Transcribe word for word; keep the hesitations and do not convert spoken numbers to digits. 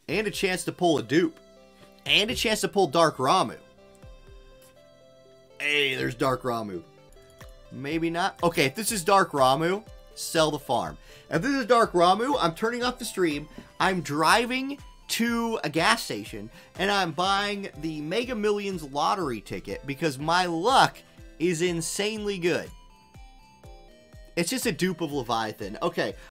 And a chance to pull a dupe. And a chance to pull Dark Ramu. Hey, there's Dark Ramu. Maybe not. Okay, if this is Dark Ramu, sell the farm. If this is Dark Ramu, I'm turning off the stream. I'm driving to a gas station, and I'm buying the Mega Millions lottery ticket because my luck is insanely good. It's just a dupe of Leviathan. Okay,